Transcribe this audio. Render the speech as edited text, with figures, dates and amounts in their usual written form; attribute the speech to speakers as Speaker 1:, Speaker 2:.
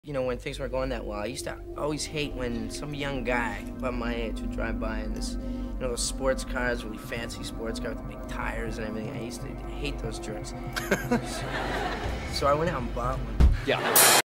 Speaker 1: You know, when things weren't going that well, I used to always hate when some young guy about my age would drive by in this, you know, those sports cars, really fancy sports car with the big tires and everything. I used to hate those jerks. So I went out and bought one.
Speaker 2: Yeah.